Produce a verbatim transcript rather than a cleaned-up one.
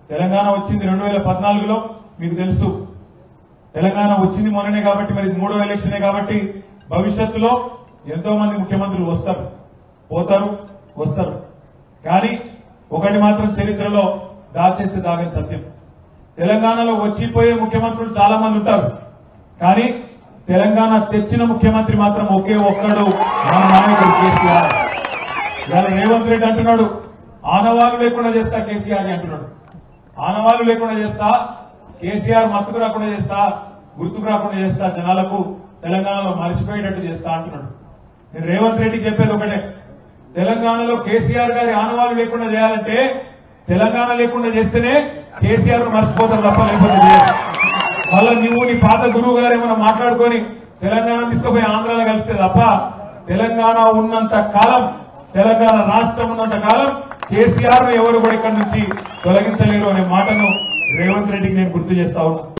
తెలంగాణ వచ్చింది రెండు వేల పద్నాలుగులో మీకు తెలుసు. తెలంగాణ వచ్చింది మొన్ననే కాబట్టి మరి మూడో ఎలక్షనే కాబట్టి భవిష్యత్తులో ఎంతో మంది ముఖ్యమంత్రులు వస్తారు, పోతారు, వస్తారు. కానీ ఒకటి మాత్రం చరిత్రలో దాచేస్తే దాగని సత్యం, తెలంగాణలో వచ్చిపోయే ముఖ్యమంత్రులు చాలా మంది ఉంటారు, కానీ తెలంగాణ తెచ్చిన ముఖ్యమంత్రి మాత్రం ఒకే ఒక్కడు, మన నాయకుడు కేసీఆర్. ఇవాళ రేవంత్ రెడ్డి అంటున్నాడు ఆనవాళ్లు లేకుండా చేస్తా కేసీఆర్ అంటున్నాడు. ఆనవాళ్లు లేకుండా చేస్తా, కేసీఆర్ మత్తుకు రాకుండా చేస్తా, గుర్తుకు రాకుండా చేస్తా, జనాలకు తెలంగాణలో మరిచిపోయేటట్టు చేస్తా అంటున్నాడు. నేను రేవంత్ రెడ్డికి చెప్పేది ఒకటే, తెలంగాణలో కేసీఆర్ గారి ఆనవాళ్లు లేకుండా చేయాలంటే తెలంగాణ లేకుండా చేస్తేనే కేసీఆర్ మర్చిపోతారు తప్ప లేకపోతే చేయరు. మళ్ళా నువ్వు నీ పాత గురువు గారు ఏమైనా మాట్లాడుకొని తెలంగాణ తీసుకుపోయి ఆంధ్రాలో కలిపితే తప్ప తెలంగాణ ఉన్నంత కాలం, తెలంగాణ రాష్ట్రం ఉన్నంత కాలం కేసీఆర్ ఎవరు కూడా ఇక్కడి నుంచి తొలగించలేరు అనే మాటను రేవంత్ రెడ్డికి నేను గుర్తు చేస్తా ఉన్నా.